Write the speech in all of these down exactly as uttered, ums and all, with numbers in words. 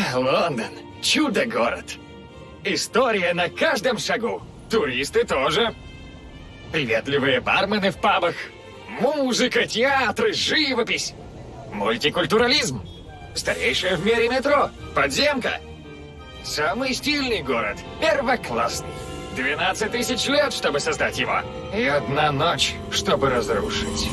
Лондон. Чудо-город. История на каждом шагу. Туристы тоже. Приветливые бармены в пабах. Музыка, театры, живопись. Мультикультурализм. Старейшее в мире метро. Подземка. Самый стильный город. Первоклассный. двенадцать тысяч лет, чтобы создать его. И одна ночь, чтобы разрушить.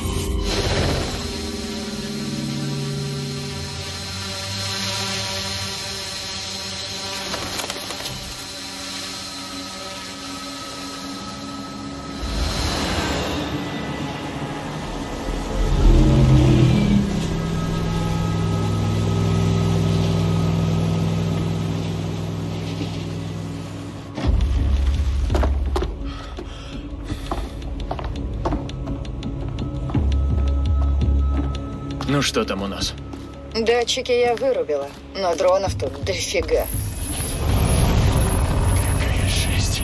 Ну что там у нас? Датчики я вырубила, но дронов тут дофига. Какая жесть.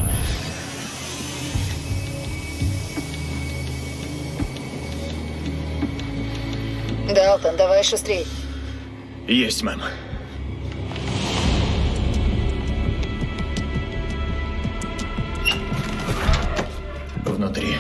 Далтон, давай шустрей. Есть, мэм. Внутри.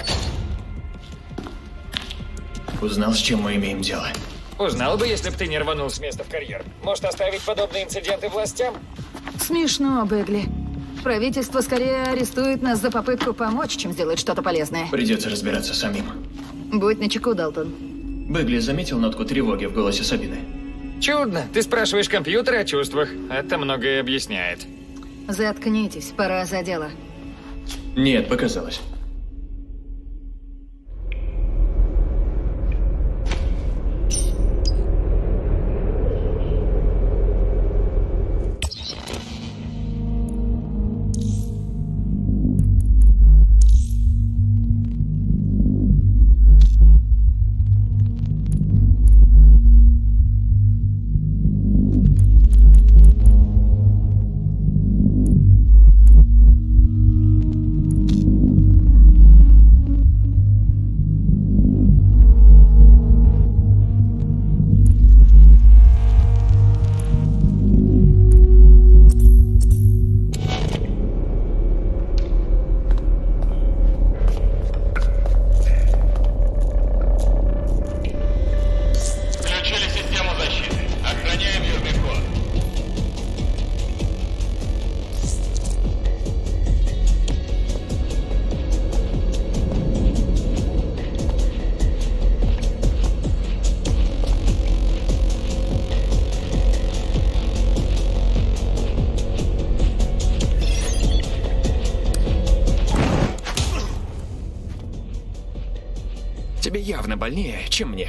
Узнал, с чем мы имеем дело. Узнал бы, если бы ты не рванул с места в карьер. Может, оставить подобные инциденты властям? Смешно, Бегли. Правительство скорее арестует нас за попытку помочь, чем сделать что-то полезное. Придется разбираться самим. Будь начеку, Далтон. Бегли заметил нотку тревоги в голосе Сабины? Чудно. Ты спрашиваешь компьютер о чувствах. Это многое объясняет. Заткнитесь, пора за дело. Нет, показалось. Тебе явно больнее, чем мне.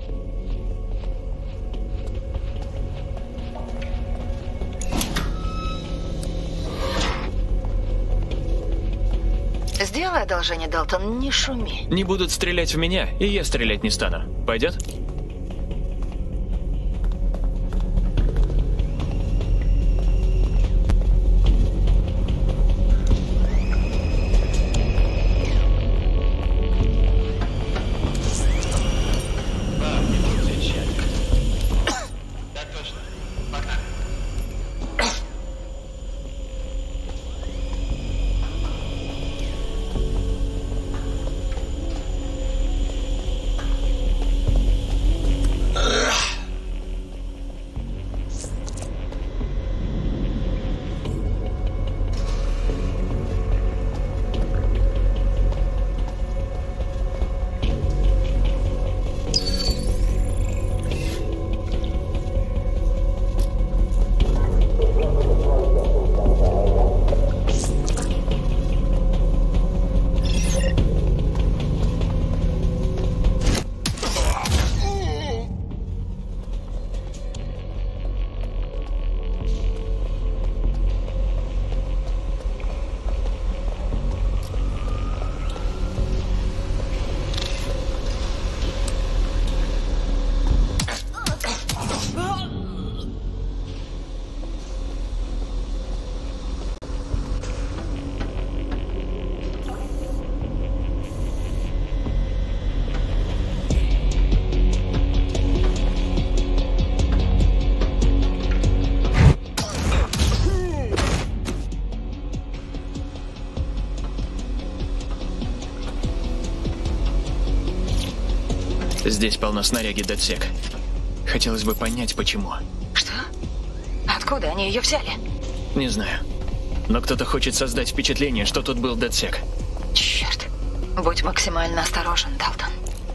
Сделай одолжение, Далтон, не шуми. Не будут стрелять в меня, и я стрелять не стану. Пойдет? Здесь полно снаряги DedSec. Хотелось бы понять, почему. Что? Откуда они ее взяли? Не знаю. Но кто-то хочет создать впечатление, что тут был DedSec. Черт. Будь максимально осторожен, Далтон.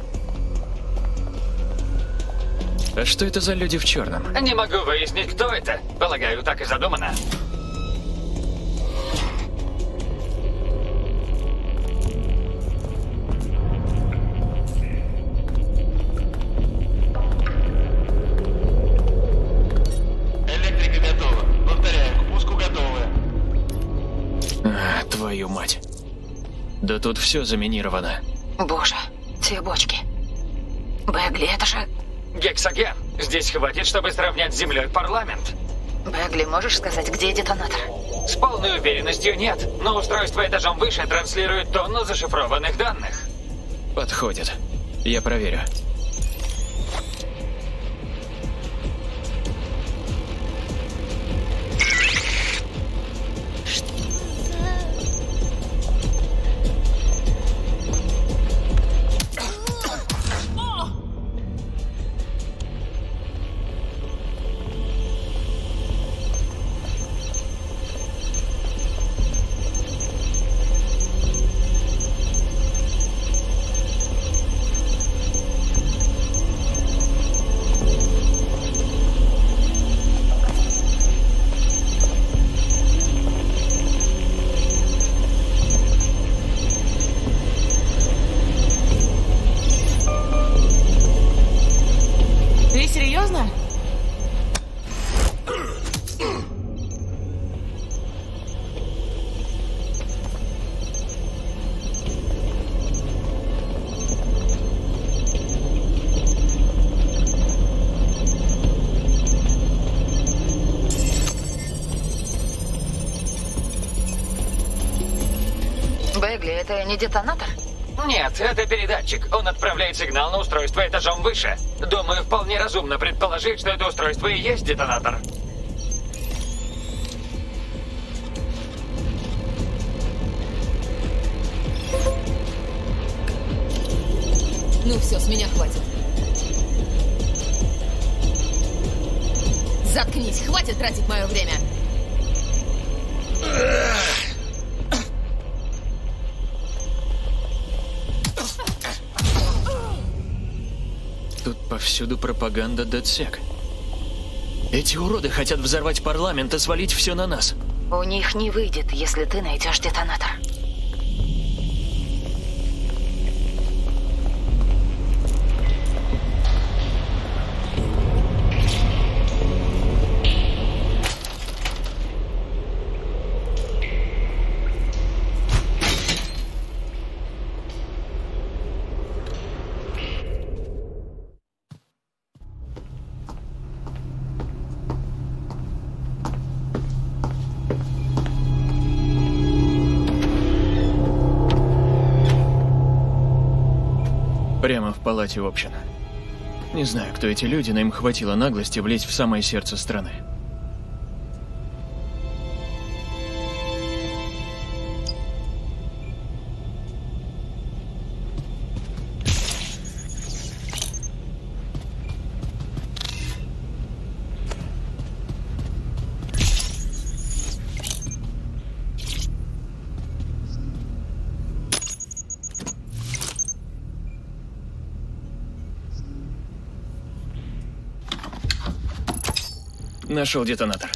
А что это за люди в черном? Не могу выяснить, кто это. Полагаю, так и задумано. Электрика готова. Повторяю, к пуску готовы. А, твою мать. Да тут все заминировано. Боже, те бочки. Бегли, это же... Гексоген. Здесь хватит, чтобы сравнять с землей парламент. Бегли, можешь сказать, где детонатор? С полной уверенностью нет, но устройство этажом выше транслирует тонну зашифрованных данных. Подходит. Я проверю. Ты серьезно? Бегли, это не детонатор? Нет, это передатчик. Он отправляет сигнал на устройство этажом выше. Думаю, вполне разумно предположить, что это устройство и есть детонатор. Ну все, с меня хватит. Заткнись, хватит тратить мое время. Тут повсюду пропаганда DedSec. Эти уроды хотят взорвать парламент и свалить все на нас. У них не выйдет, если ты найдешь детонатор. Прямо в палате общин. Не знаю, кто эти люди, но им хватило наглости влезть в самое сердце страны. Нашел детонатор.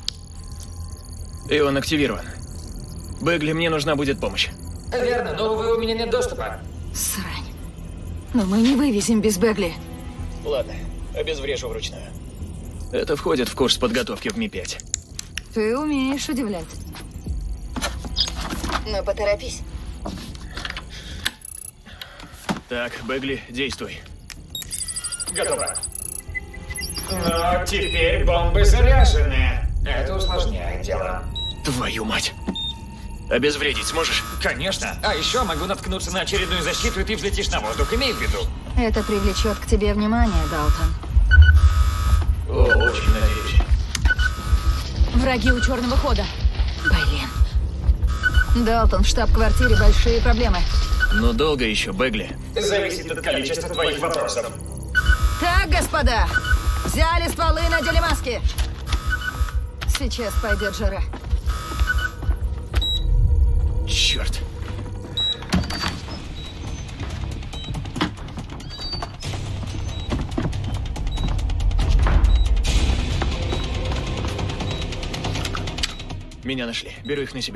И он активирован. Бегли, мне нужна будет помощь. Верно, но, увы, у меня нет доступа. Срань. Но мы не вывезем без Бегли. Ладно, обезврежу вручную. Это входит в курс подготовки в Ми пять. Ты умеешь удивлять. Но поторопись. Так, Бегли, действуй. Готово. Но теперь бомбы заряжены. Это усложняет дело. Твою мать. Обезвредить сможешь? Конечно. А еще могу наткнуться на очередную защиту, и ты взлетишь на воздух. Имей в виду. Это привлечет к тебе внимание, Далтон. О, очень надеюсь. Враги у черного хода. Блин. Далтон, в штаб-квартире большие проблемы. Но долго еще, Бегли? Зависит от количества твоих вопросов. Так, господа, взяли стволы, надели маски. Сейчас пойдет жара. Черт. Меня нашли. Беру их на себя.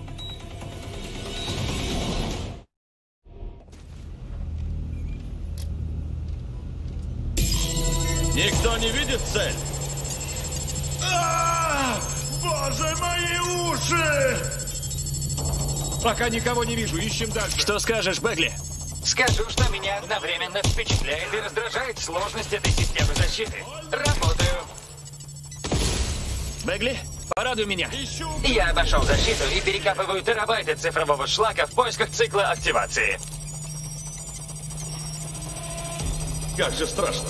Никто не видит цель? А! Боже, мои уши! Пока никого не вижу, ищем дальше. Что скажешь, Бегли? Скажу, что меня одновременно впечатляет и раздражает сложность этой системы защиты. Работаю. Бегли, порадуй меня. Ищу... Я обошел защиту и перекапываю терабайты цифрового шлака в поисках цикла активации. Как же страшно.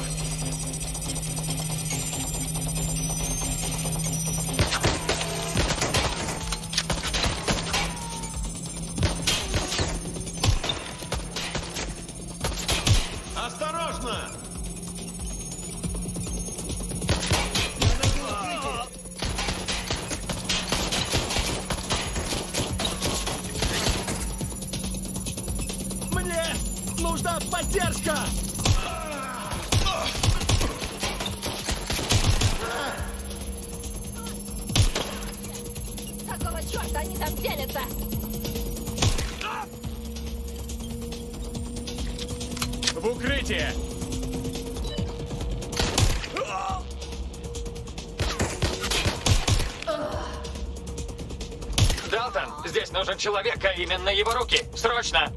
Осторожно! Мне нужна поддержка! Какого черта они там пелятся? В укрытие! Далтон, здесь нужен человек, а именно его руки. Срочно!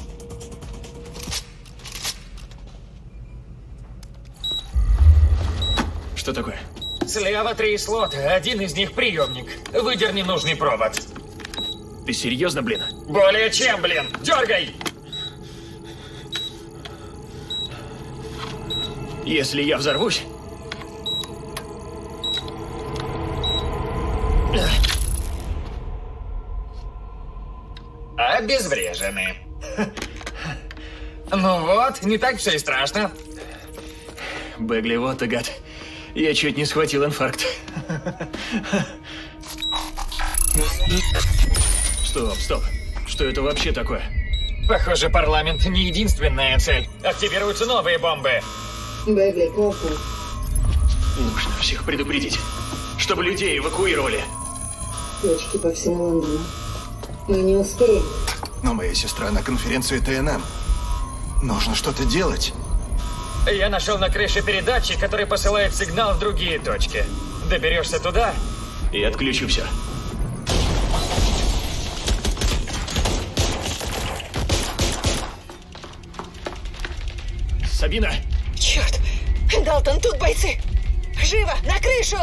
Что такое? Слева три слота, один из них приемник. Выдерни нужный провод. Ты серьезно, блин? Более чем, блин! Дергай! Если я взорвусь... Обезврежены. Ну вот, не так все и страшно. Бегли, вот ты гад. Я чуть не схватил инфаркт. Стоп, стоп. Что это вообще такое? Похоже, парламент не единственная цель. Активируются новые бомбы. Бегли, как? Нужно всех предупредить, чтобы людей эвакуировали. Точки по всему Лондону. Мы не успеем. Но моя сестра на конференции Т Н М. Нужно что-то делать. Я нашел на крыше передатчик, который посылает сигнал в другие точки. Доберешься туда? И отключу все. Сабина! Черт! Далтон, тут бойцы! Живо! На крышу!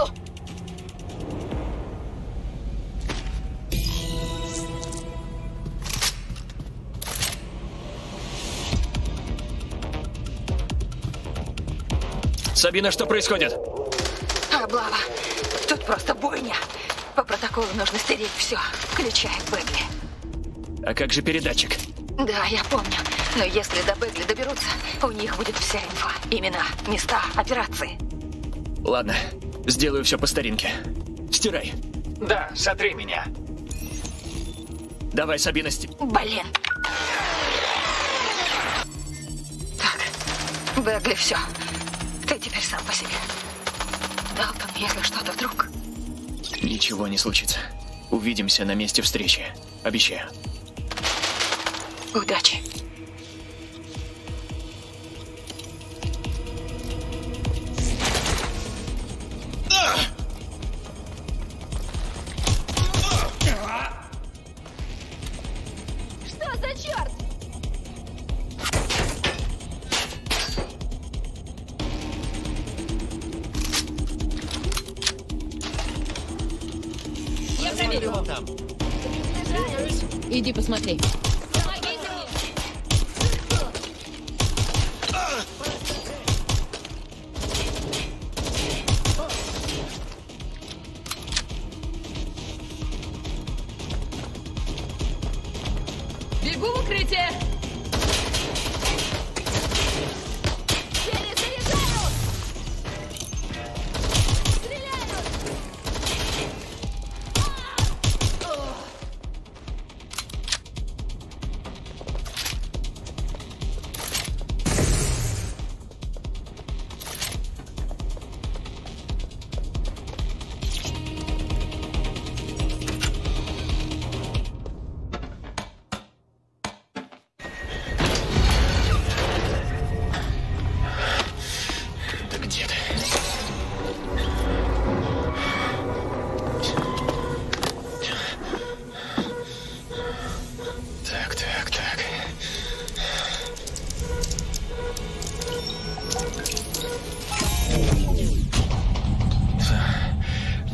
Сабина, что происходит? Облава. Тут просто бойня. По протоколу нужно стереть все, включая Бегли. А как же передатчик? Да, я помню. Но если до Бегли доберутся, у них будет вся инфа. Имена, места, операции. Ладно, сделаю все по старинке. Стирай. Да, сотри меня. Давай, Сабина, сти... Блин. Так, Бегли, все. Ты теперь сам по себе. Далтон, если что-то вдруг... Ничего не случится. Увидимся на месте встречи. Обещаю. Удачи. Что за черт? Я проверю. Там. Иди посмотри. Бегу в укрытие!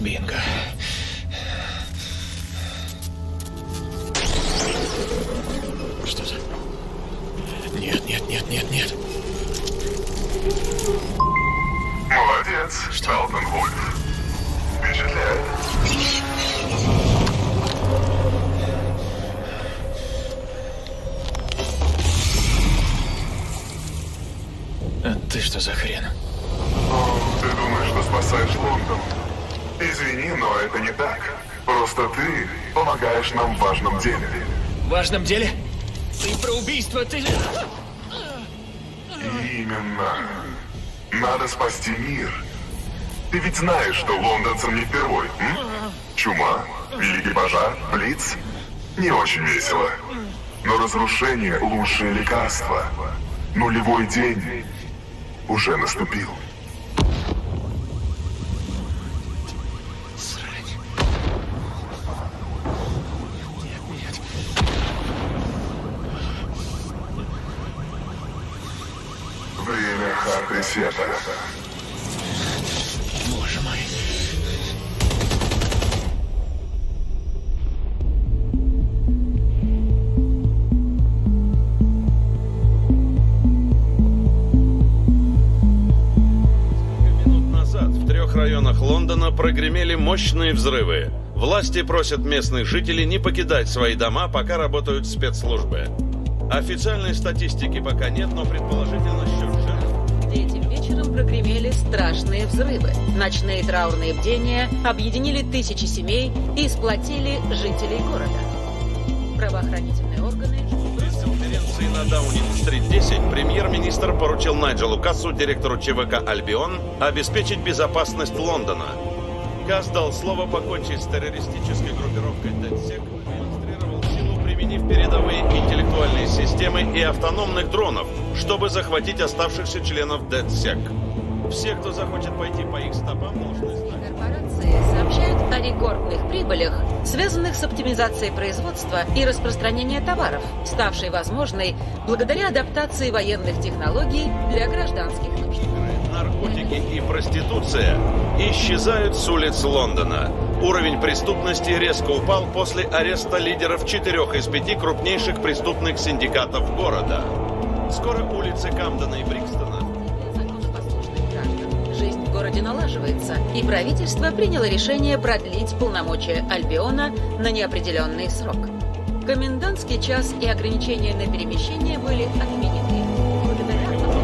Бинго. Что за... Нет, нет, нет, нет, нет. Молодец, Далтон Вольф. Впечатляет. А ты что за хрен? О, ты думаешь, что спасаешь Лондон? Извини, но это не так. Просто ты помогаешь нам в важном деле. В важном деле? Ты про убийство, ты... Именно. Надо спасти мир. Ты ведь знаешь, что лондонцам не впервой, м? Чума, великий пожар, блиц. Не очень весело. Но разрушение — лучшее лекарство. Нулевой день уже наступил. Время Харты Света. Боже мой. Минут назад в трех районах Лондона прогремели мощные взрывы. Власти просят местных жителей не покидать свои дома, пока работают спецслужбы. Официальной статистики пока нет, но предположительно счет жертв. Этим вечером прогремели страшные взрывы. Ночные траурные бдения объединили тысячи семей и сплотили жителей города. Правоохранительные органы... На конференции на Даунинг-стрит десять премьер-министр поручил Найджелу Кассу, директору ЧВК «Альбион», обеспечить безопасность Лондона. Касс дал слово покончить с террористической группировкой ДЭДСЕК, демонстрировал силу, применив передовые интеллектуальные системы и автономных дронов, чтобы захватить оставшихся членов ДЭДСЕК. Все, кто захочет пойти по их стопам, должны знать. Корпорации сообщают о рекордных прибылях, связанных с оптимизацией производства и распространения товаров, ставшей возможной благодаря адаптации военных технологий для гражданских нужд. Наркотики и проституция исчезают с улиц Лондона. Уровень преступности резко упал после ареста лидеров четырех из пяти крупнейших преступных синдикатов города. Скоро улицы Камдена и Брикстона. Законопослушных граждан. Жизнь в городе налаживается, и правительство приняло решение продлить полномочия Альбиона на неопределенный срок. Комендантский час и ограничения на перемещение были отменены. Благодаря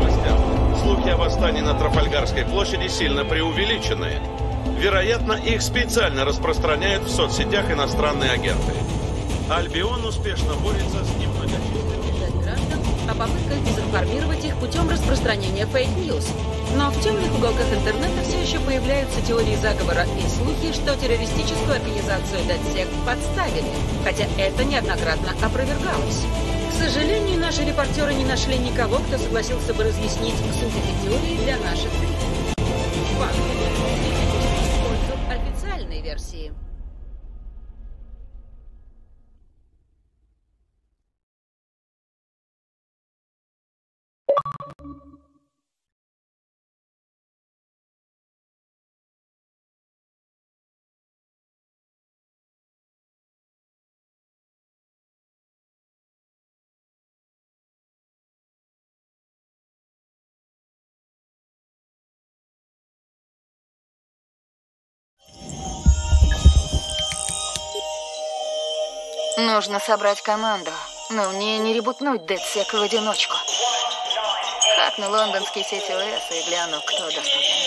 слухи о восстании на Трафальгарской площади сильно преувеличены. Вероятно, их специально распространяют в соцсетях иностранные агенты. Альбион успешно борется с немногочисленными граждан о попытках дезинформировать их путем распространения фейк-ньюс. Но в темных уголках интернета все еще появляются теории заговора и слухи, что террористическую организацию ДЭДСЕК подставили, хотя это неоднократно опровергалось. К сожалению, наши репортеры не нашли никого, кто согласился бы разъяснить суть этой теории для наших зрителей. Факт. В пользу официальной версии. Нужно собрать команду. Но мне не ребутнуть ДЭДСЕК в одиночку. Хакну лондонский сети ЛС и гляну, кто доступен.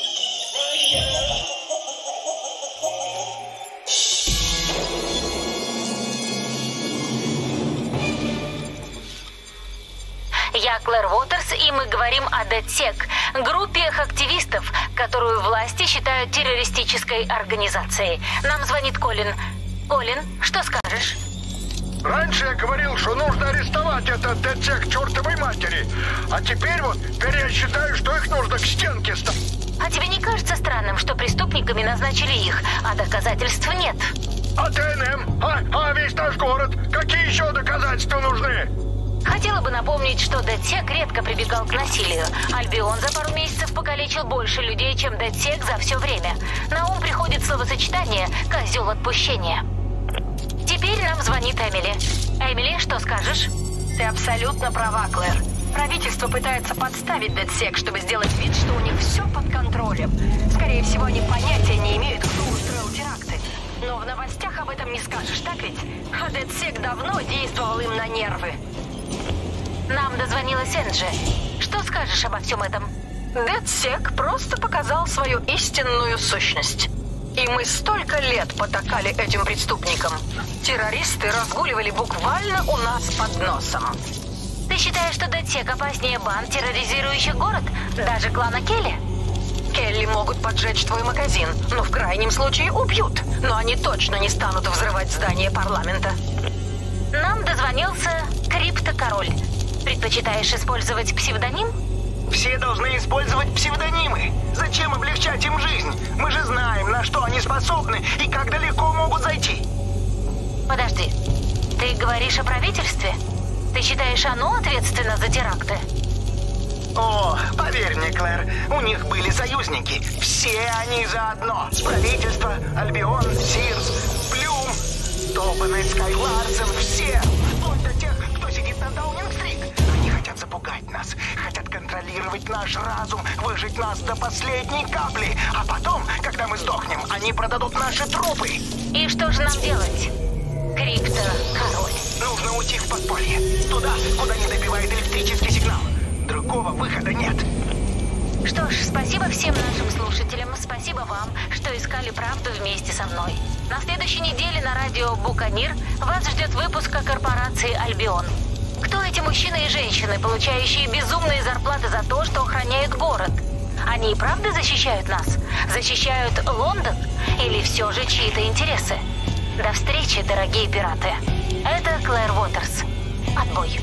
Я Клэр Уотерс, и мы говорим о ДЭДСЕК, группе активистов, которую власти считают террористической организацией. Нам звонит Колин. Колин, что скажешь? Раньше я говорил, что нужно арестовать этот ДЭДСЕК к чертовой матери. А теперь вот, теперь я считаю, что их нужно к стенке ставить. А тебе не кажется странным, что преступниками назначили их, а доказательств нет? А ТНМ? А, а весь наш город? Какие еще доказательства нужны? Хотела бы напомнить, что DedSec редко прибегал к насилию. Альбион за пару месяцев покалечил больше людей, чем DedSec за все время. На ум приходит словосочетание «козел отпущения». Теперь нам звонит Эмили. Эмили, что скажешь? Ты абсолютно права, Клэр. Правительство пытается подставить DedSec, чтобы сделать вид, что у них все под контролем. Скорее всего, они понятия не имеют, кто устроил теракты. Но в новостях об этом не скажешь, так ведь? А DedSec давно действовал им на нервы. Нам дозвонилась Энджи. Что скажешь обо всем этом? DedSec просто показал свою истинную сущность. И мы столько лет потакали этим преступникам. Террористы разгуливали буквально у нас под носом. Ты считаешь, что DedSec опаснее банд, терроризирующих город? Даже клана Келли? Келли могут поджечь твой магазин, но в крайнем случае убьют. Но они точно не станут взрывать здание парламента. Нам дозвонился Криптокороль. Предпочитаешь использовать псевдоним? Все должны использовать псевдонимы. Зачем облегчать им жизнь? Мы же знаем, на что они способны и как далеко могут зайти. Подожди, ты говоришь о правительстве? Ты считаешь, оно ответственно за теракты? О, поверь мне, Клэр, у них были союзники. Все они заодно. Правительство, Альбион, Сирс, Блюм, долбанный Скайларсон, все. Вплоть до тех, кто сидит на Даунинг-стрит. Они хотят запугать нас, хотят контролировать наш разум, выжить нас до последней капли. А потом, когда мы сдохнем, они продадут наши трупы. И что же нам делать? Криптокороль. Нужно уйти в подполье. Туда, куда не добивает электрический сигнал. Другого выхода нет. Что ж, спасибо всем нашим слушателям. Спасибо вам, что искали правду вместе со мной. На следующей неделе на радио Буканир вас ждет выпуск о корпорации Альбион. Кто эти мужчины и женщины, получающие безумные зарплаты за то, что охраняют город? Они и правда защищают нас? Защищают Лондон? Или все же чьи-то интересы? До встречи, дорогие пираты. Это Клэр Уотерс. Отбой.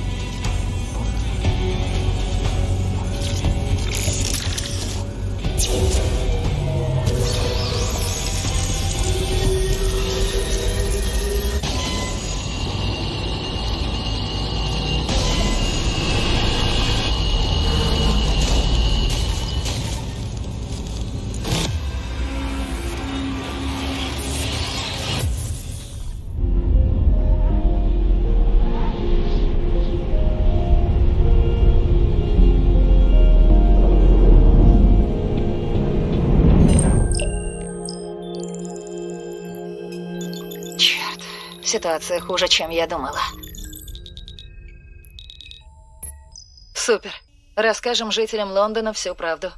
Ситуация хуже, чем я думала. Супер. Расскажем жителям Лондона всю правду.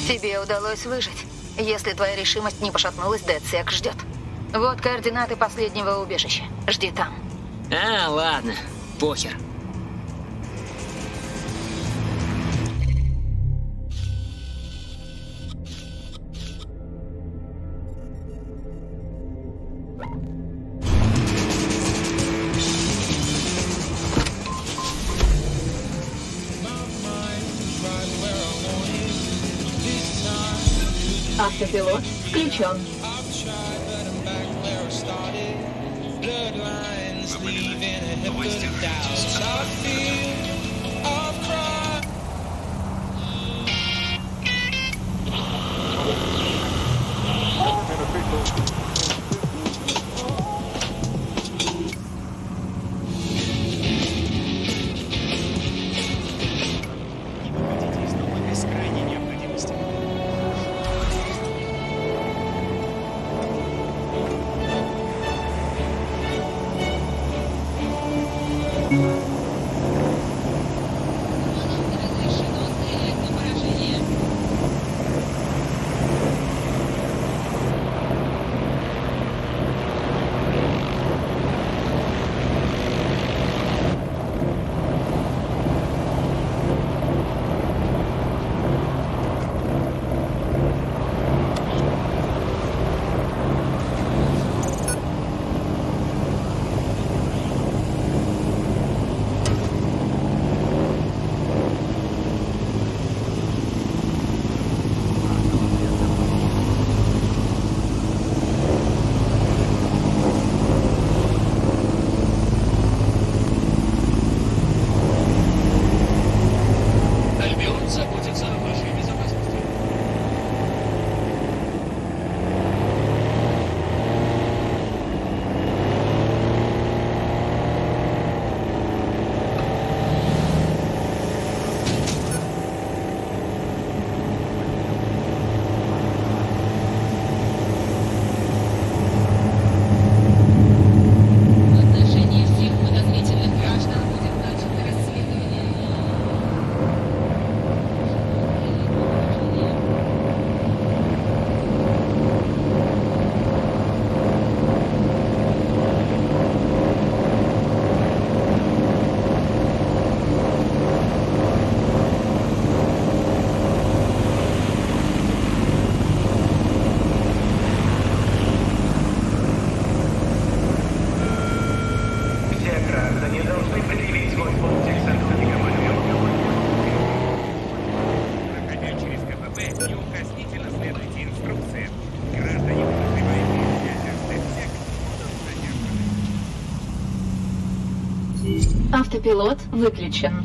Тебе удалось выжить. Если твоя решимость не пошатнулась, DedSec ждет. Вот координаты последнего убежища. Жди там. А, ладно. Похер. Автопилот включен. Автопилот выключен.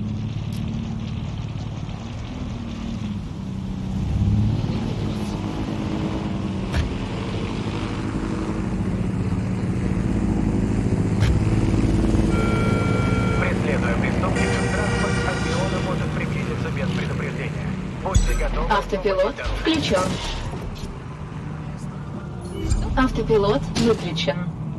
Преследуя преступника, транспорт Альбиона может приблизиться без предупреждения. Будьте готовы. Автопилот включен. Автопилот выключен.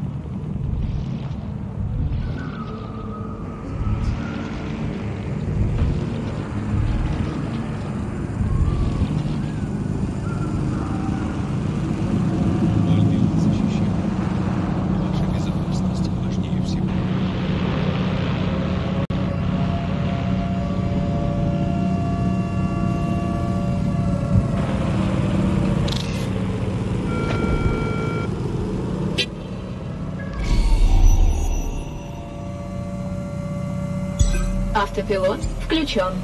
Автопилот включен.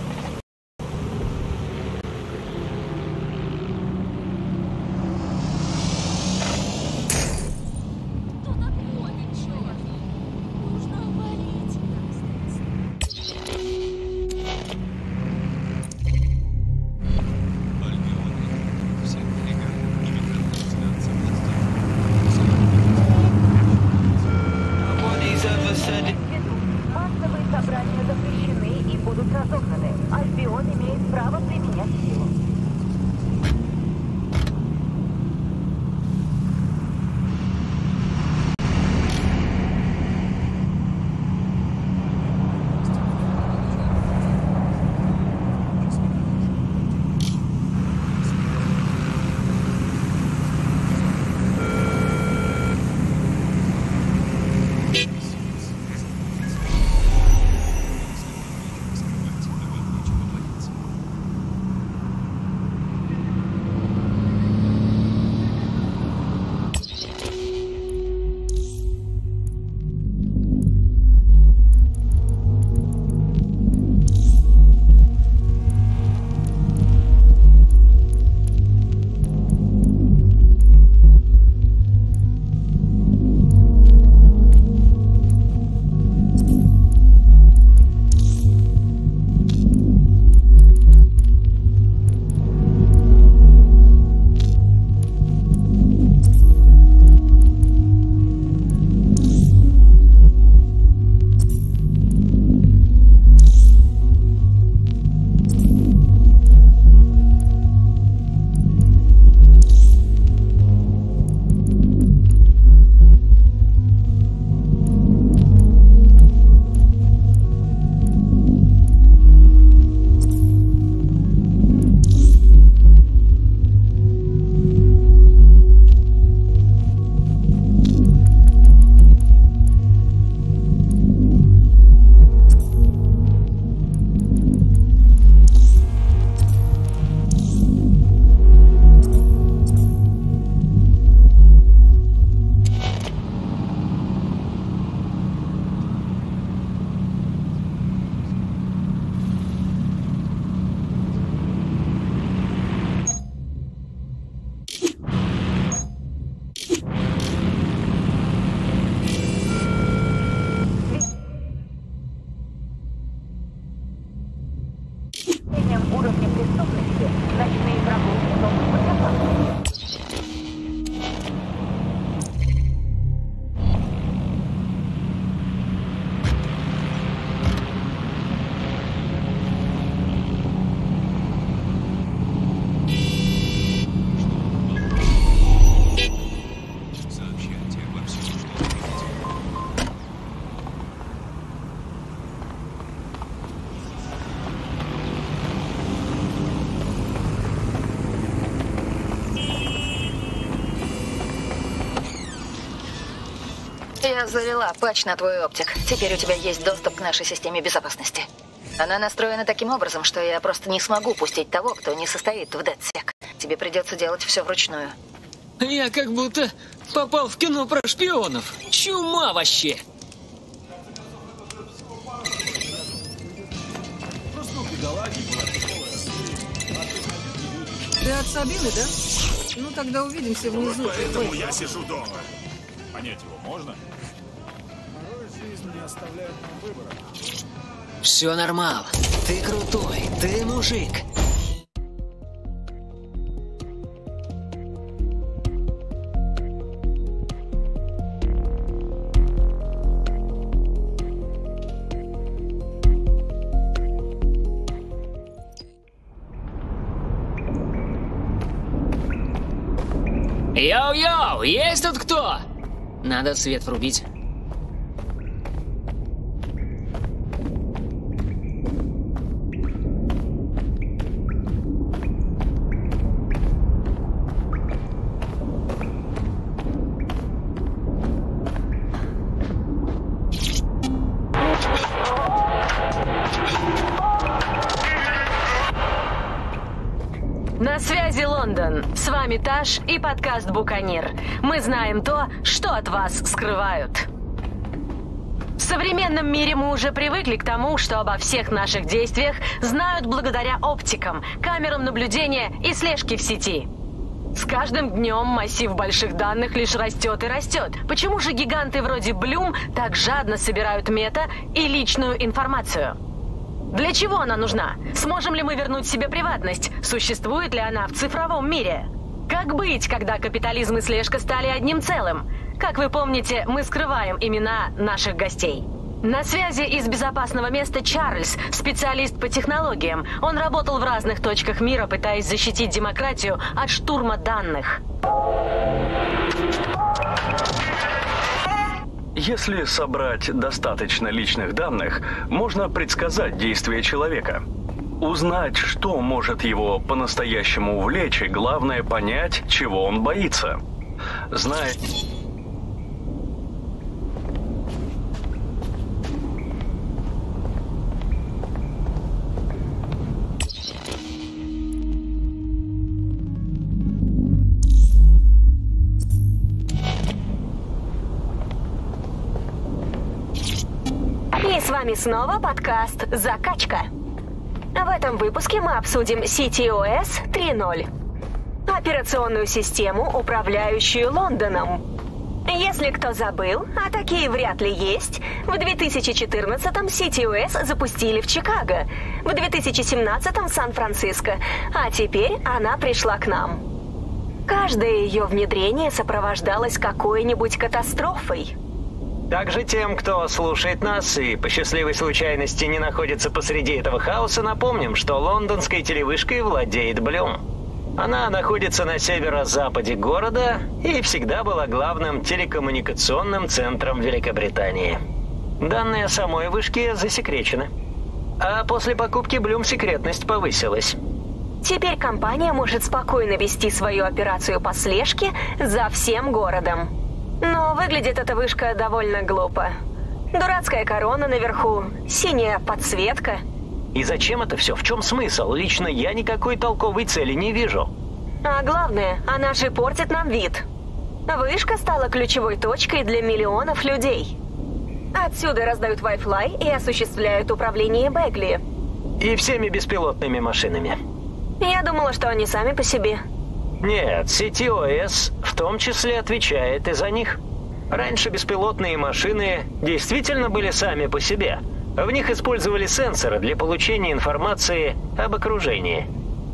Массовые собрания запрещены и будут разогнаны. Альбион имеет право применять силу. Я залила патч на твой оптик. Теперь у тебя есть доступ к нашей системе безопасности. Она настроена таким образом, что я просто не смогу пустить того, кто не состоит в DedSec. Тебе придется делать все вручную. Я как будто попал в кино про шпионов. Чума вообще! Ты от Сабины, да? Ну тогда увидимся внизу. Вот поэтому я сижу дома. Понять его можно? Порой жизнь не оставляет нам выбора. Все нормал. Ты крутой. Ты мужик. Йоу-йоу, есть тут кто? Надо свет врубить. На связи Лондон. С вами Таш и подкаст Буканир. Мы знаем то, что от вас скрывают. В современном мире мы уже привыкли к тому, что обо всех наших действиях знают благодаря оптикам, камерам наблюдения и слежке в сети. С каждым днем массив больших данных лишь растет и растет. Почему же гиганты вроде Bloom так жадно собирают мета и личную информацию? Для чего она нужна? Сможем ли мы вернуть себе приватность? Существует ли она в цифровом мире? Как быть, когда капитализм и слежка стали одним целым? Как вы помните, мы скрываем имена наших гостей. На связи из безопасного места Чарльз, специалист по технологиям. Он работал в разных точках мира, пытаясь защитить демократию от штурма данных. Если собрать достаточно личных данных, можно предсказать действия человека. Узнать, что может его по-настоящему увлечь, и главное понять, чего он боится. Знать... И с вами снова подкаст «Закачка». В этом выпуске мы обсудим си ти о эс три ноль. Операционную систему, управляющую Лондоном. Если кто забыл, а такие вряд ли есть, в две тысячи четырнадцатом си ти о эс запустили в Чикаго, в две тысячи семнадцатом в Сан-Франциско, а теперь она пришла к нам. Каждое ее внедрение сопровождалось какой-нибудь катастрофой. Также тем, кто слушает нас и по счастливой случайности не находится посреди этого хаоса, напомним, что лондонской телевышкой владеет Bloom. Она находится на северо-западе города и всегда была главным телекоммуникационным центром Великобритании. Данные о самой вышке засекречены. А после покупки Bloom секретность повысилась. Теперь компания может спокойно вести свою операцию по слежке за всем городом. Но выглядит эта вышка довольно глупо. Дурацкая корона наверху, синяя подсветка. И зачем это все? В чем смысл? Лично я никакой толковой цели не вижу. А главное, она же портит нам вид. Вышка стала ключевой точкой для миллионов людей. Отсюда раздают Wi-Fi и осуществляют управление Бегли. И всеми беспилотными машинами. Я думала, что они сами по себе. Нет, си ти о эс в том числе отвечает и за них. Раньше беспилотные машины действительно были сами по себе. В них использовали сенсоры для получения информации об окружении.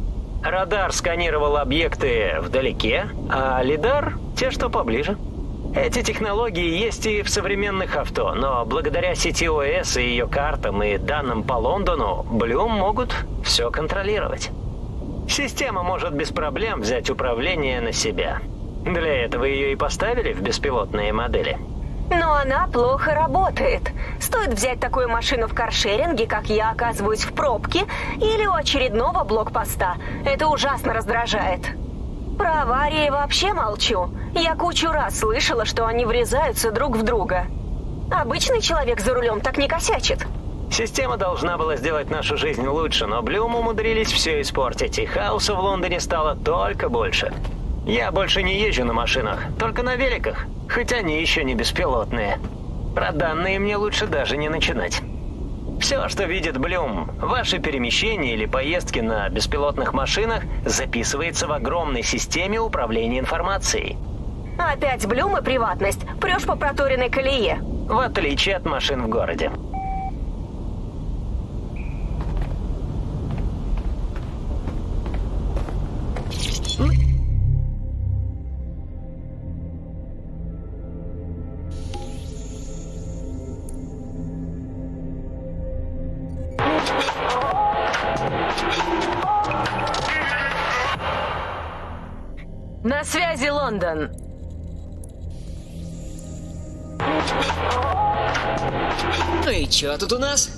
Радар сканировал объекты вдалеке, а лидар – те, что поближе. Эти технологии есть и в современных авто, но благодаря си ти о эс и ее картам и данным по Лондону, Bloom могут все контролировать. Система может без проблем взять управление на себя. Для этого ее и поставили в беспилотные модели. Но она плохо работает. Стоит взять такую машину в каршеринге, как я оказываюсь в пробке, или у очередного блокпоста. Это ужасно раздражает. Про аварии вообще молчу. Я кучу раз слышала, что они врезаются друг в друга. Обычный человек за рулем так не косячит. Система должна была сделать нашу жизнь лучше, но Блюм умудрились все испортить, и хаоса в Лондоне стало только больше. Я больше не езжу на машинах, только на великах, хоть они еще не беспилотные. Про данные мне лучше даже не начинать. Все, что видит Блюм, ваши перемещения или поездки на беспилотных машинах, записывается в огромной системе управления информацией. Опять Блюм и приватность. Прешь по проторенной колее. В отличие от машин в городе. На связи, Лондон. Ну и чё тут у нас?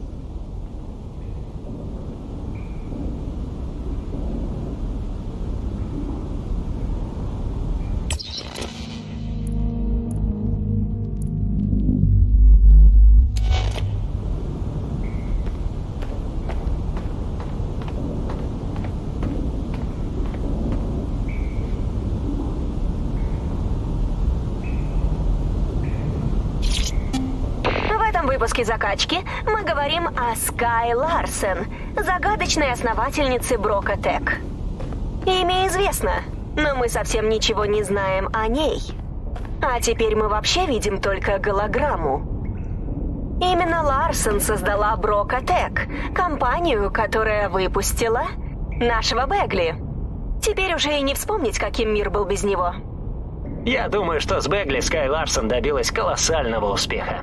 В выпуске «Закачки» мы говорим о Скай Ларсен, загадочной основательнице Брокатек. Имя известно, но мы совсем ничего не знаем о ней. А теперь мы вообще видим только голограмму. Именно Ларсен создала Брокатек, компанию, которая выпустила нашего Бегли. Теперь уже и не вспомнить, каким мир был без него. Я думаю, что с Бегли Скай Ларсен добилась колоссального успеха.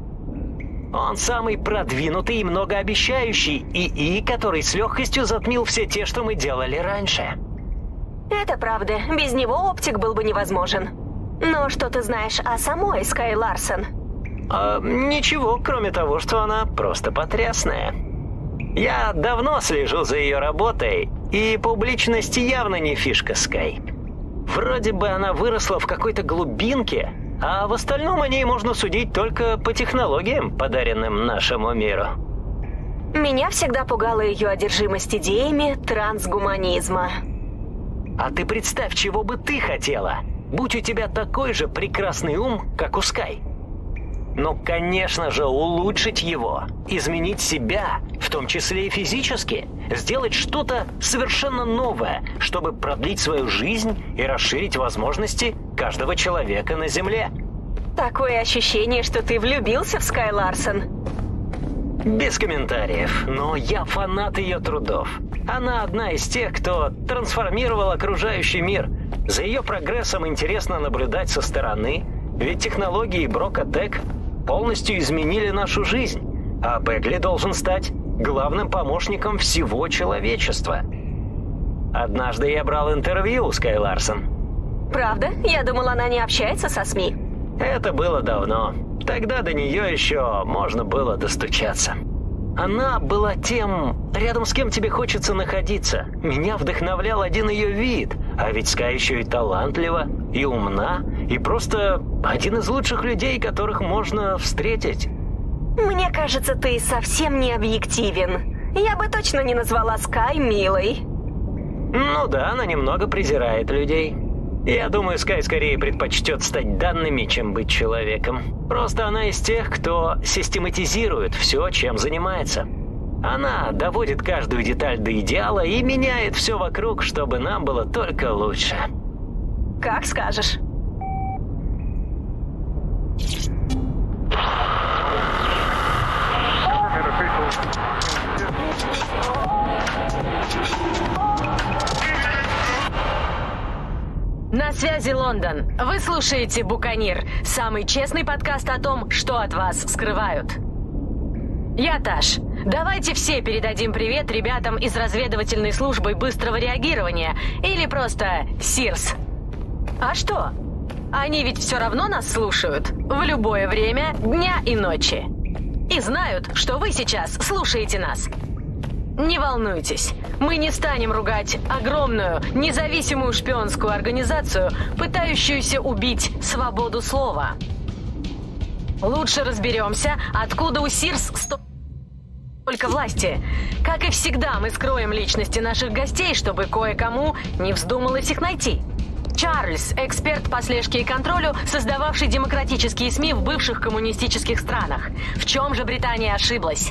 Он самый продвинутый и многообещающий ИИ, который с легкостью затмил все те, что мы делали раньше. Это правда. Без него оптик был бы невозможен. Но что ты знаешь о самой Скай Ларсен? А, ничего, кроме того, что она просто потрясная. Я давно слежу за ее работой, и публичность явно не фишка Скай. Вроде бы она выросла в какой-то глубинке, а в остальном о ней можно судить только по технологиям, подаренным нашему миру. Меня всегда пугала ее одержимость идеями трансгуманизма. А ты представь, чего бы ты хотела, будь у тебя такой же прекрасный ум, как у Скай. Ну, конечно же, улучшить его, изменить себя, в том числе и физически, сделать что-то совершенно новое, чтобы продлить свою жизнь и расширить возможности каждого человека на Земле. Такое ощущение, что ты влюбился в Скай Ларсен. Без комментариев, но я фанат ее трудов. Она одна из тех, кто трансформировал окружающий мир. За ее прогрессом интересно наблюдать со стороны, ведь технологии Брокатек полностью изменили нашу жизнь, а Бегли должен стать главным помощником всего человечества. Однажды я брал интервью у Скай Ларсен. Правда? Я думала, она не общается со СМИ. Это было давно. Тогда до нее еще можно было достучаться. Она была тем, рядом с кем тебе хочется находиться. Меня вдохновлял один ее вид, а ведь Скай еще и талантлива, и умна, и просто один из лучших людей, которых можно встретить. Мне кажется, ты совсем не объективен. Я бы точно не назвала Скай милой. Ну да, она немного презирает людей. Я думаю, Скай скорее предпочтет стать данными, чем быть человеком. Просто она из тех, кто систематизирует все, чем занимается. Она доводит каждую деталь до идеала и меняет все вокруг, чтобы нам было только лучше. Как скажешь. На связи Лондон. Вы слушаете «Буканир», самый честный подкаст о том, что от вас скрывают. Я Таш. Давайте все передадим привет ребятам из разведывательной службы быстрого реагирования, или просто СИРС. А что? Они ведь все равно нас слушают в любое время дня и ночи. И знают, что вы сейчас слушаете нас. Не волнуйтесь, мы не станем ругать огромную, независимую шпионскую организацию, пытающуюся убить свободу слова. Лучше разберемся, откуда у Сирс столько власти. Как и всегда, мы скроем личности наших гостей, чтобы кое-кому не вздумалось их найти. Чарльз, эксперт по слежке и контролю, создававший демократические СМИ в бывших коммунистических странах. В чем же Британия ошиблась?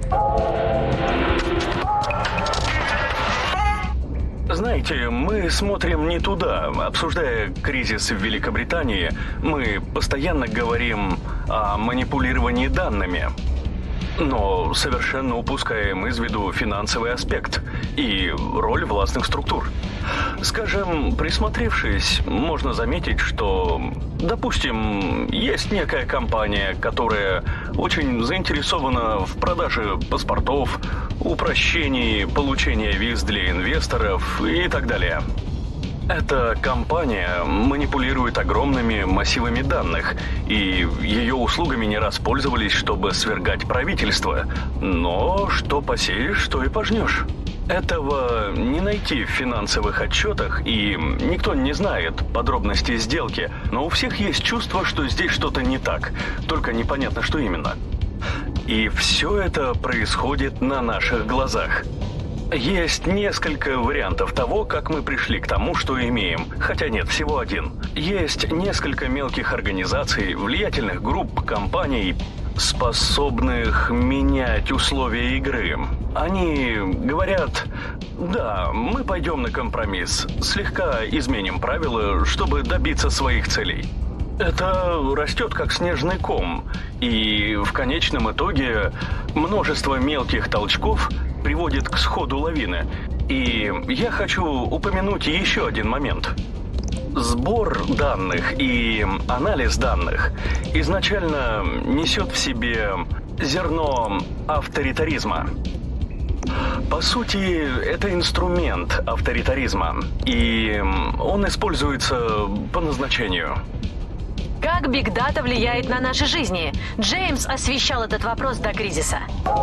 Знаете, мы смотрим не туда. Обсуждая кризис в Великобритании, мы постоянно говорим о манипулировании данными. Но совершенно упускаем из виду финансовый аспект и роль властных структур. Скажем, присмотревшись, можно заметить, что, допустим, есть некая компания, которая очень заинтересована в продаже паспортов, упрощении получения виз для инвесторов и так далее. Эта компания манипулирует огромными массивами данных, и ее услугами не раз пользовались, чтобы свергать правительство. Но что посеешь, то и пожнешь. Этого не найти в финансовых отчетах, и никто не знает подробностей сделки, но у всех есть чувство, что здесь что-то не так, только непонятно, что именно. И все это происходит на наших глазах. Есть несколько вариантов того, как мы пришли к тому, что имеем. Хотя нет, всего один. Есть несколько мелких организаций, влиятельных групп, компаний, способных менять условия игры. Они говорят: да, мы пойдем на компромисс, слегка изменим правила, чтобы добиться своих целей. Это растет как снежный ком, и в конечном итоге множество мелких толчков приводит к сходу лавины. И я хочу упомянуть еще один момент. Сбор данных и анализ данных изначально несет в себе зерно авторитаризма. По сути, это инструмент авторитаризма, и он используется по назначению. Как бигдата влияет на наши жизни? Джеймс освещал этот вопрос до кризиса.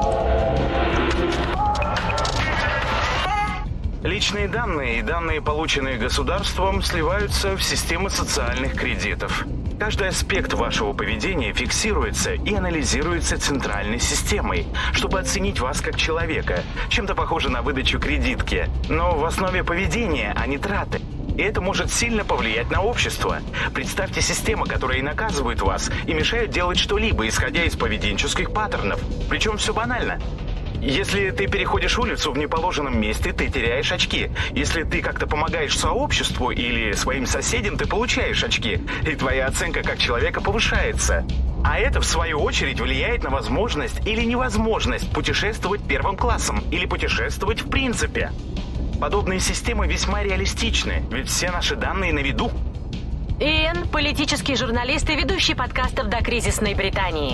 Личные данные и данные, полученные государством, сливаются в системы социальных кредитов. Каждый аспект вашего поведения фиксируется и анализируется центральной системой, чтобы оценить вас как человека. Чем-то похоже на выдачу кредитки, но в основе поведения, а не траты. И это может сильно повлиять на общество. Представьте систему, которая и наказывает вас, и мешает делать что-либо, исходя из поведенческих паттернов. Причем все банально. Если ты переходишь улицу в неположенном месте, ты теряешь очки. Если ты как-то помогаешь сообществу или своим соседям, ты получаешь очки. И твоя оценка как человека повышается. А это, в свою очередь, влияет на возможность или невозможность путешествовать первым классом или путешествовать в принципе. Подобные системы весьма реалистичны, ведь все наши данные на виду. Иэн, политический журналист и ведущий подкастов «Докризисной Британии».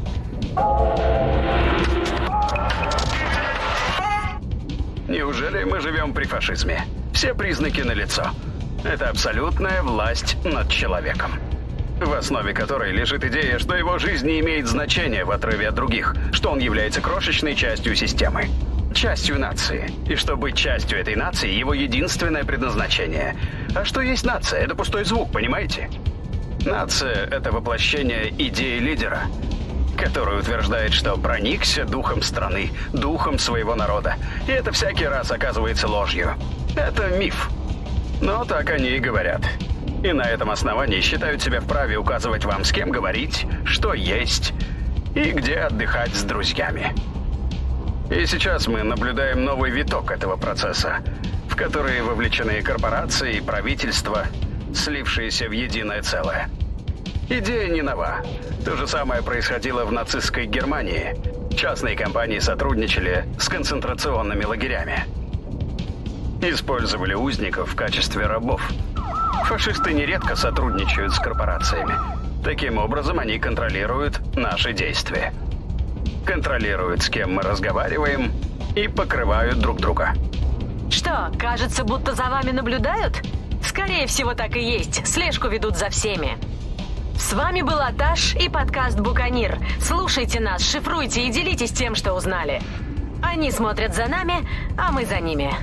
Неужели мы живем при фашизме? Все признаки налицо. Это абсолютная власть над человеком, в основе которой лежит идея, что его жизнь не имеет значения в отрыве от других, что он является крошечной частью системы, частью нации, и что быть частью этой нации – его единственное предназначение. А что есть нация? Это пустой звук, понимаете? Нация – это воплощение идеи лидера, который утверждает, что проникся духом страны, духом своего народа. И это всякий раз оказывается ложью. Это миф. Но так они и говорят. И на этом основании считают себя вправе указывать вам, с кем говорить, что есть и где отдыхать с друзьями. И сейчас мы наблюдаем новый виток этого процесса, в который вовлечены корпорации и правительства, слившиеся в единое целое. Идея не нова. То же самое происходило в нацистской Германии. Частные компании сотрудничали с концентрационными лагерями. Использовали узников в качестве рабов. Фашисты нередко сотрудничают с корпорациями. Таким образом, они контролируют наши действия. Контролируют, с кем мы разговариваем, и покрывают друг друга. Что, кажется, будто за вами наблюдают? Скорее всего, так и есть. Слежку ведут за всеми. С вами был Аташ и подкаст «Буканир». Слушайте нас, шифруйте и делитесь тем, что узнали. Они смотрят за нами, а мы за ними.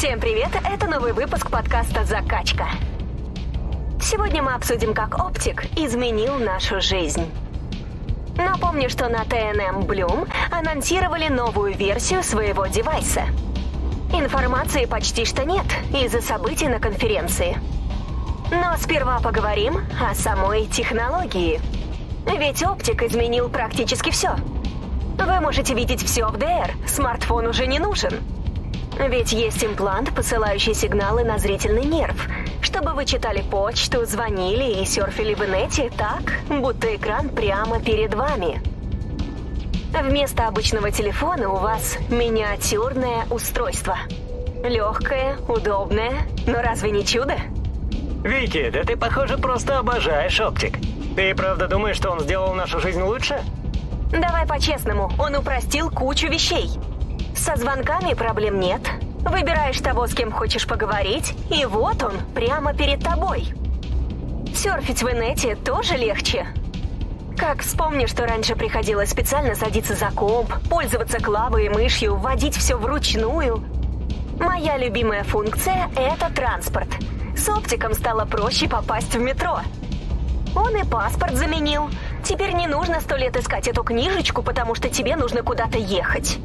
Всем привет, это новый выпуск подкаста «Закачка». Сегодня мы обсудим, как оптик изменил нашу жизнь. Напомню, что на Ти Эн Эм Bloom анонсировали новую версию своего девайса. Информации почти что нет из-за событий на конференции. Но сперва поговорим о самой технологии. Ведь оптик изменил практически все. Вы можете видеть все в Ди Ар, смартфон уже не нужен. Ведь есть имплант, посылающий сигналы на зрительный нерв, чтобы вы читали почту, звонили и серфили в инете так, будто экран прямо перед вами. Вместо обычного телефона у вас миниатюрное устройство. Легкое, удобное, но разве не чудо? Вики, да ты, похоже, просто обожаешь оптик. Ты правда думаешь, что он сделал нашу жизнь лучше? Давай по-честному, он упростил кучу вещей. Со звонками проблем нет. Выбираешь того, с кем хочешь поговорить, и вот он, прямо перед тобой. Серфить в инете тоже легче. Как вспомни, что раньше приходилось специально садиться за комп, пользоваться клавой и мышью, вводить все вручную. Моя любимая функция — это транспорт. С оптиком стало проще попасть в метро. Он и паспорт заменил. Теперь не нужно сто лет искать эту книжечку, потому что тебе нужно куда-то ехать.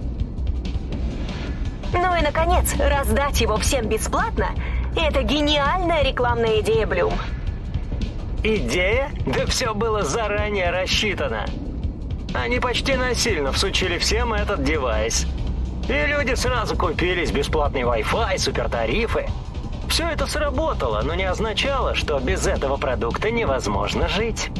Ну и, наконец, раздать его всем бесплатно – это гениальная рекламная идея Bloom. Идея? Да все было заранее рассчитано. Они почти насильно всучили всем этот девайс. И люди сразу купились бесплатный Wi-Fi, супертарифы. Все это сработало, но не означало, что без этого продукта невозможно жить.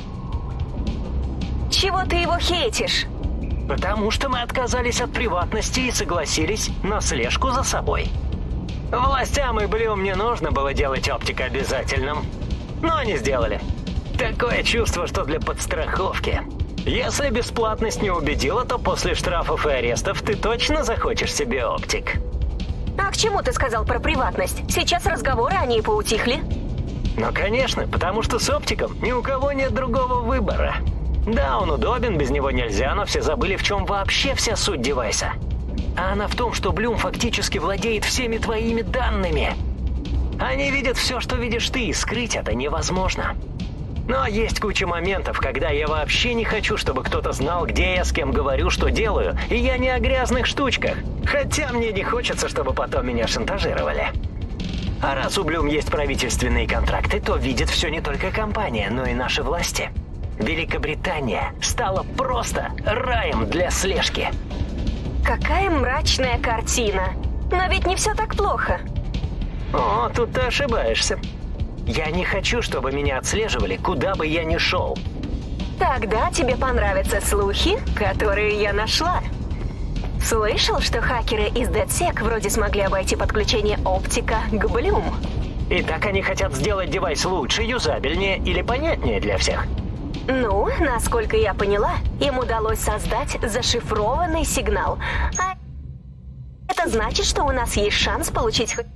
Чего ты его хейтишь? Потому что мы отказались от приватности и согласились на слежку за собой. Властям и Bloom не нужно было делать оптик обязательным. Но они сделали. Такое чувство, что для подстраховки. Если бесплатность не убедила, то после штрафов и арестов ты точно захочешь себе оптик. А к чему ты сказал про приватность? Сейчас разговоры о ней поутихли. Ну, конечно, потому что с оптиком ни у кого нет другого выбора. Да, он удобен, без него нельзя, но все забыли, в чем вообще вся суть девайса. А она в том, что Bloom фактически владеет всеми твоими данными. Они видят все, что видишь ты, и скрыть это невозможно. Но есть куча моментов, когда я вообще не хочу, чтобы кто-то знал, где я, с кем говорю, что делаю, и я не о грязных штучках. Хотя мне не хочется, чтобы потом меня шантажировали. А раз у Bloom есть правительственные контракты, то видит все не только компания, но и наши власти. Великобритания стала просто раем для слежки. Какая мрачная картина. Но ведь не все так плохо. О, тут ты ошибаешься. Я не хочу, чтобы меня отслеживали, куда бы я ни шел. Тогда тебе понравятся слухи, которые я нашла. Слышал, что хакеры из DedSec вроде смогли обойти подключение оптика к Bloom? И так они хотят сделать девайс лучше, юзабельнее или понятнее для всех. Ну, насколько я поняла, им удалось создать зашифрованный сигнал. А это значит, что у нас есть шанс получить хоть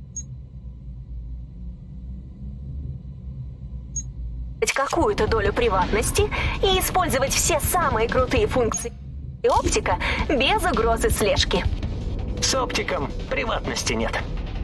какую-то долю приватности и использовать все самые крутые функции оптика без угрозы слежки. С оптиком приватности нет.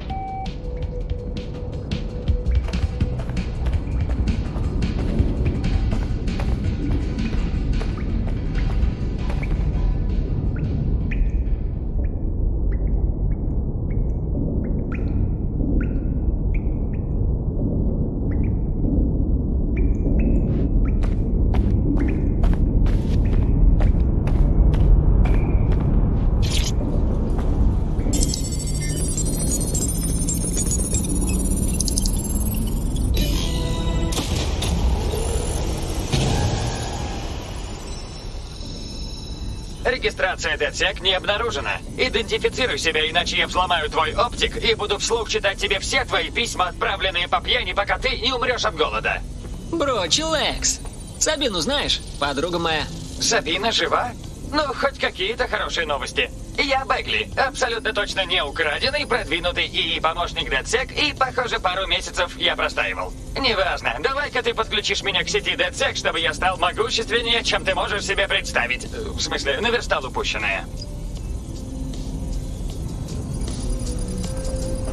Регистрация DedSec не обнаружена. Идентифицируй себя, иначе я взломаю твой оптик и буду вслух читать тебе все твои письма, отправленные по пьяни, пока ты не умрешь от голода. Бро, чилэкс. Сабину знаешь? Подруга моя. Сабина жива? Ну, хоть какие-то хорошие новости. Я Бегли, абсолютно точно не украденный, продвинутый ИИ помощник DedSec, и, похоже, пару месяцев я простаивал. Неважно, давай-ка ты подключишь меня к сети DedSec, чтобы я стал могущественнее, чем ты можешь себе представить. В смысле, наверстал упущенное.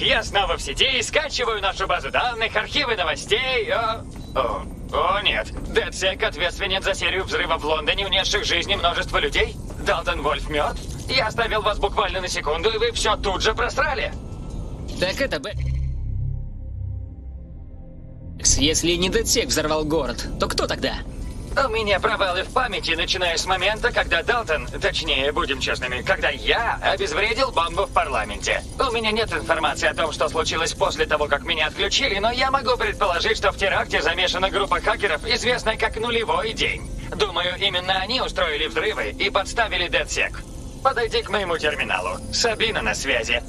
я снова в сети и скачиваю нашу базу данных, архивы новостей. О, о, о нет. DedSec ответственен за серию взрывов в Лондоне, унесших жизни множество людей. Далтон Вольф мед. Я оставил вас буквально на секунду, и вы все тут же просрали. Так это Б... Если не DedSec взорвал город, то кто тогда? У меня провалы в памяти, начиная с момента, когда Далтон, точнее, будем честными, когда я обезвредил бомбу в парламенте. У меня нет информации о том, что случилось после того, как меня отключили, но я могу предположить, что в теракте замешана группа хакеров, известная как «Нулевой день». Думаю, именно они устроили взрывы и подставили DedSec. Подойди к моему терминалу. Сабина на связи.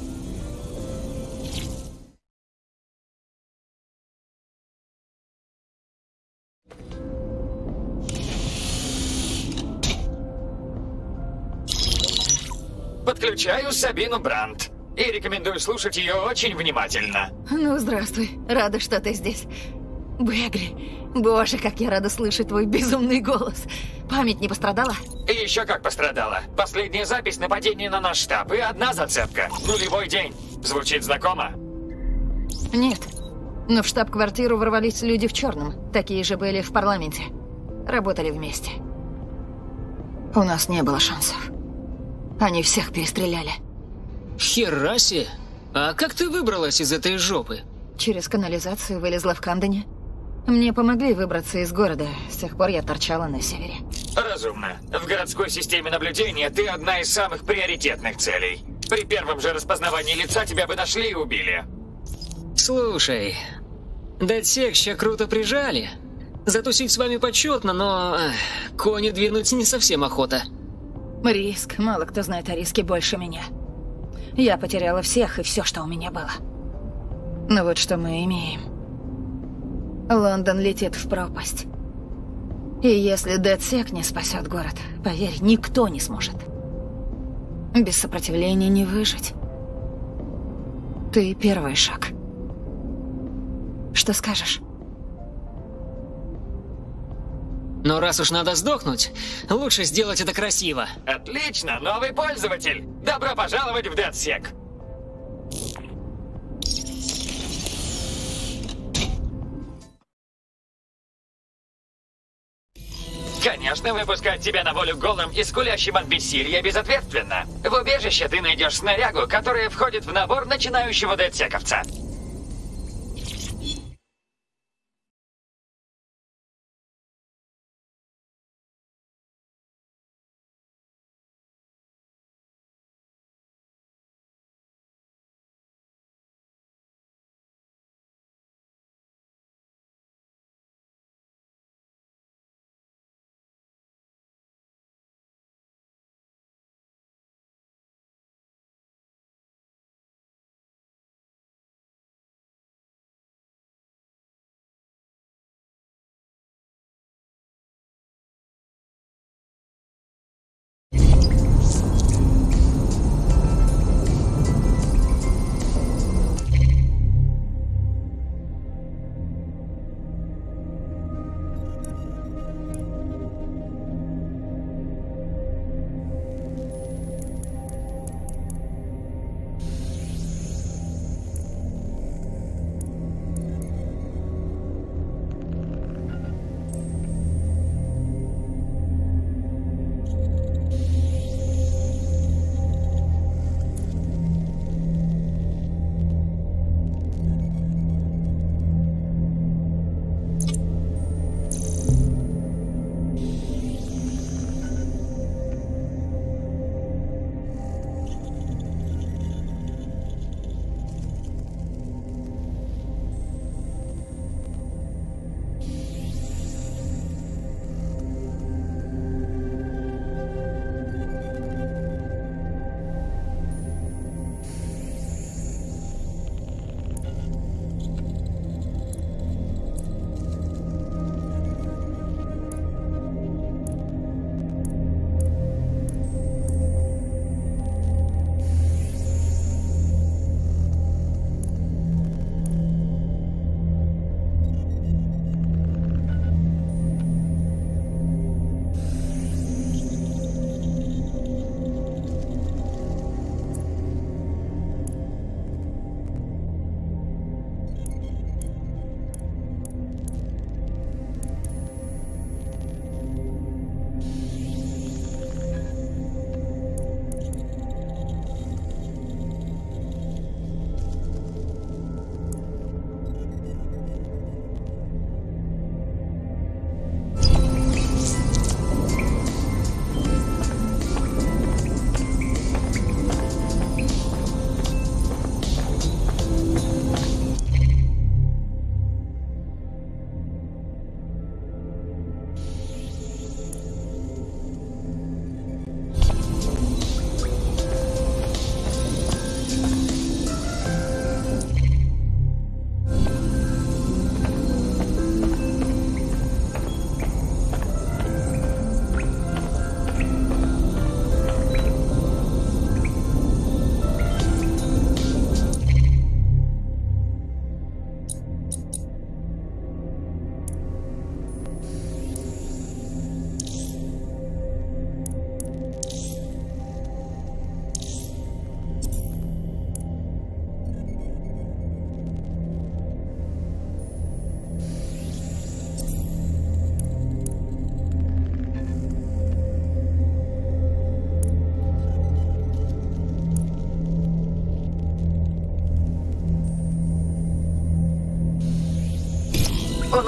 Подключаю Сабину Брандт. И рекомендую слушать ее очень внимательно. Ну, здравствуй. Рада, что ты здесь. Бегли, боже, как я рада слышать твой безумный голос. Память не пострадала? И еще как пострадала. Последняя запись нападения на наш штаб и одна зацепка. Нулевой день. Звучит знакомо? Нет. Но в штаб-квартиру ворвались люди в черном. Такие же были в парламенте. Работали вместе. У нас не было шансов. Они всех перестреляли. Хераси! А как ты выбралась из этой жопы? Через канализацию вылезла в Камдене. Мне помогли выбраться из города. С тех пор я торчала на севере. Разумно. В городской системе наблюдения ты одна из самых приоритетных целей. При первом же распознавании лица тебя бы нашли и убили. Слушай, DedSec ща круто прижали. Затусить с вами почетно, но эх, кони двинуть не совсем охота. Риск. Мало кто знает о риске больше меня. Я потеряла всех и все, что у меня было. Но вот что мы имеем. Лондон летит в пропасть. И если DedSec не спасет город, поверь, никто не сможет. Без сопротивления не выжить. Ты первый шаг. Что скажешь? Но раз уж надо сдохнуть, лучше сделать это красиво. Отлично, новый пользователь. Добро пожаловать в DedSec. Конечно, выпускать тебя на волю голым и скулящим от бессилия безответственно. В убежище ты найдешь снарягу, которая входит в набор начинающего DedSec-овца.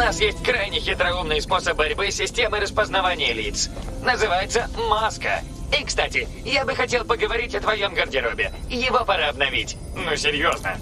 нас есть крайне хитроумный способ борьбы с системой распознавания лиц. Называется маска. И, кстати, я бы хотел поговорить о твоем гардеробе. Его пора обновить. Ну, серьезно.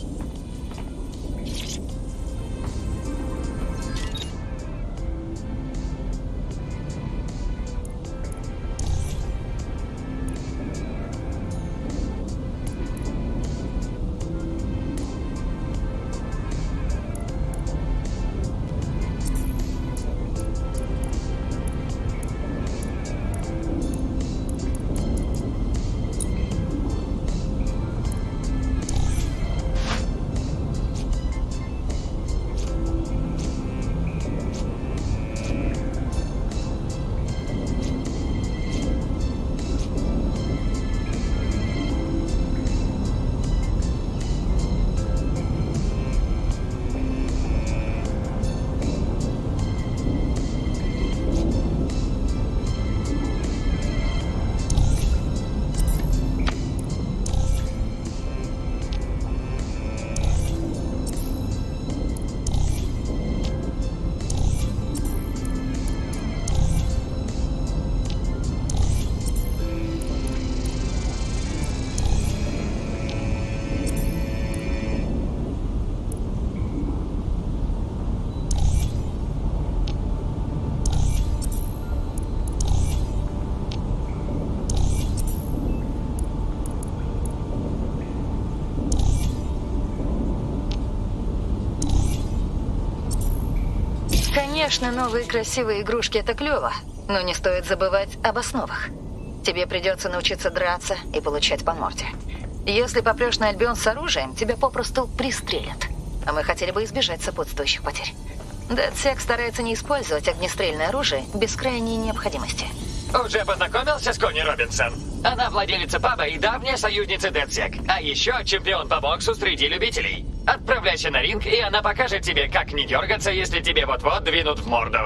Конечно, новые красивые игрушки — это клево, но не стоит забывать об основах. Тебе придется научиться драться и получать по морде. Если попрешь на Альбион с оружием, тебя попросту пристрелят. А мы хотели бы избежать сопутствующих потерь. DedSec старается не использовать огнестрельное оружие без крайней необходимости. Уже познакомился с Кони Робинсон? Она владелица паба и давняя союзница DedSec. А еще чемпион по боксу среди любителей. Отправляйся на ринг, и она покажет тебе, как не дергаться, если тебе вот-вот двинут в морду.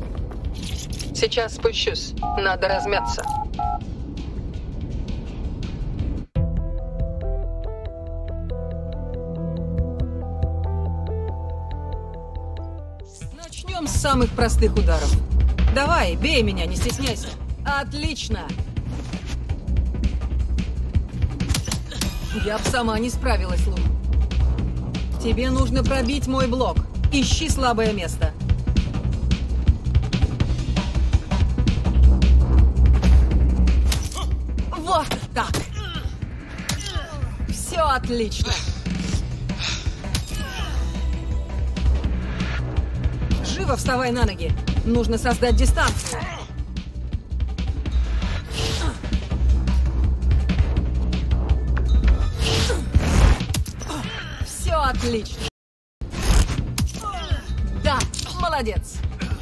Сейчас спущусь. Надо размяться. Начнем с самых простых ударов. Давай, бей меня, не стесняйся. Отлично! Я б сама не справилась, Лу. Тебе нужно пробить мой блок. Ищи слабое место. Вот так. Все отлично. Живо вставай на ноги. Нужно создать дистанцию. Все отлично. Да, молодец.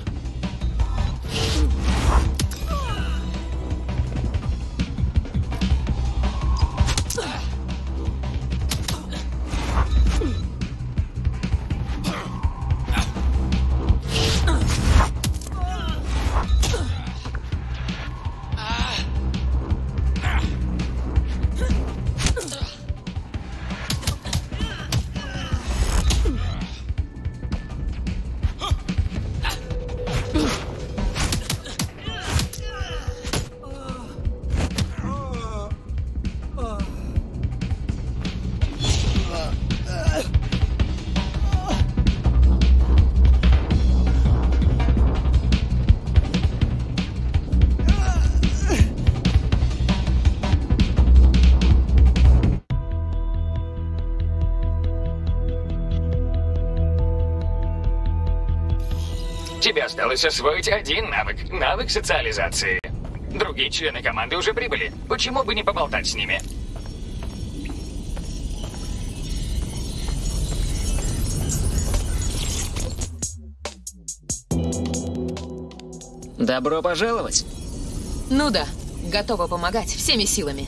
Тебе осталось освоить один навык. Навык социализации. Другие члены команды уже прибыли. Почему бы не поболтать с ними? Добро пожаловать. Ну да, готова помогать всеми силами.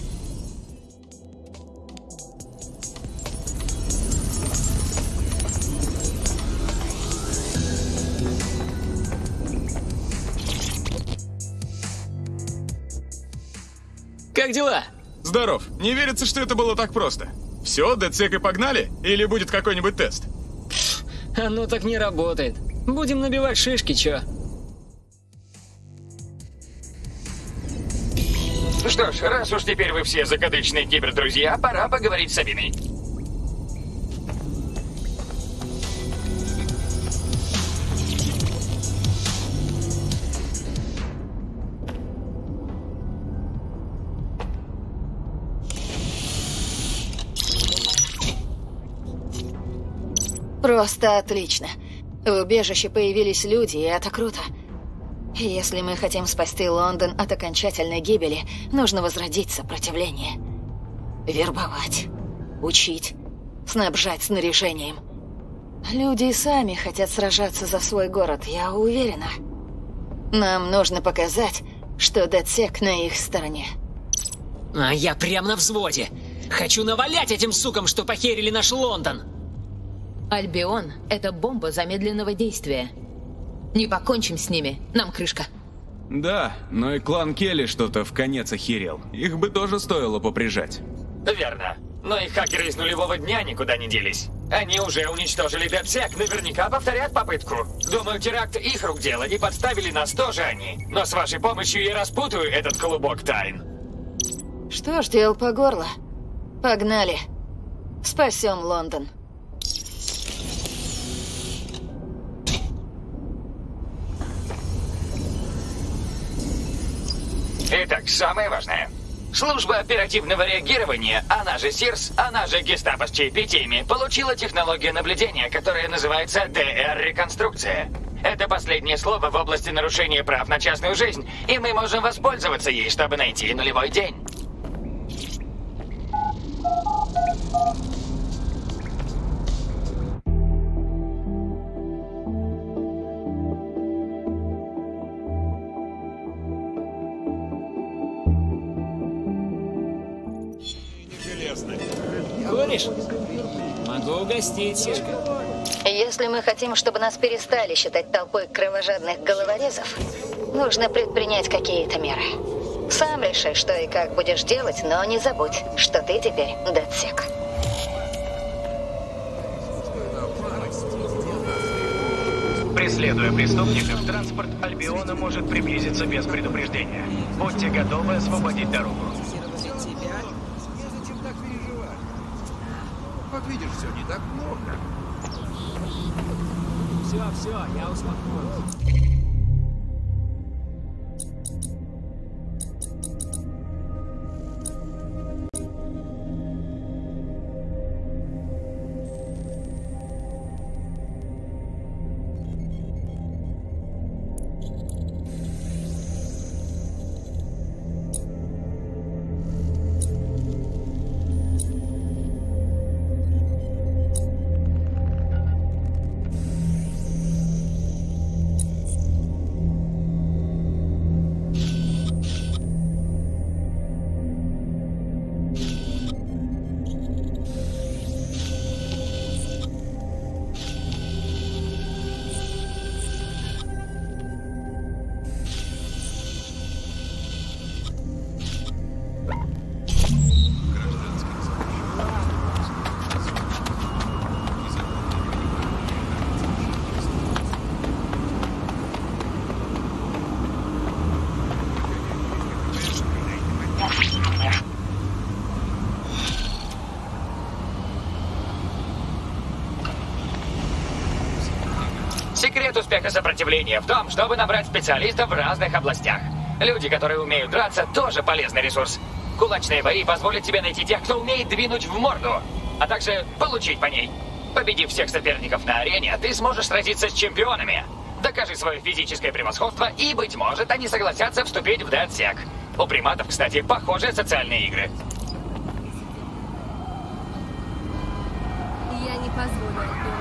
Как дела? Здоров. Не верится, что это было так просто. Все, DedSec и погнали? Или будет какой-нибудь тест? Оно так не работает. Будем набивать шишки, чё? Что ж, раз уж теперь вы все закадычные кибердрузья, пора поговорить с Сабиной. Просто отлично. В убежище появились люди, и это круто. Если мы хотим спасти Лондон от окончательной гибели, нужно возродить сопротивление. Вербовать, учить, снабжать снаряжением. Люди сами хотят сражаться за свой город, я уверена. Нам нужно показать, что ДедСек на их стороне. А я прям на взводе. Хочу навалять этим сукам, что похерили наш Лондон. Альбион — это бомба замедленного действия. Не покончим с ними, нам крышка. Да, но и клан Келли что-то в конец охерел. Их бы тоже стоило поприжать. Верно. Но и хакеры из нулевого дня никуда не делись. Они уже уничтожили ДедСек, наверняка повторят попытку. Думаю, теракт их рук дело, и подставили нас тоже они. Но с вашей помощью я распутаю этот клубок тайн. Что ж, дел по горло. Погнали. Спасем Лондон. Итак, самое важное. Служба оперативного реагирования, она же СИРС, она же Гестапо с чаепитиями, получила технологию наблюдения, которая называется ДР-реконструкция. Это последнее слово в области нарушения прав на частную жизнь, и мы можем воспользоваться ей, чтобы найти нулевой день. Куришь? Могу угостить, Сишка. Если мы хотим, чтобы нас перестали считать толпой кровожадных головорезов, нужно предпринять какие-то меры. Сам реши, что и как будешь делать, но не забудь, что ты теперь ДедСек. Преследуя преступников, транспорт Альбиона может приблизиться без предупреждения. Будьте готовы освободить дорогу. Вот видишь, все не так плохо. Все, все, я успокоился. Секрет успеха сопротивления в том, чтобы набрать специалистов в разных областях. Люди, которые умеют драться, тоже полезный ресурс. Кулачные бои позволят тебе найти тех, кто умеет двинуть в морду, а также получить по ней. Победив всех соперников на арене, ты сможешь сразиться с чемпионами. Докажи свое физическое превосходство, и, быть может, они согласятся вступить в ДедСек. У приматов, кстати, похожие социальные игры. Я не позволю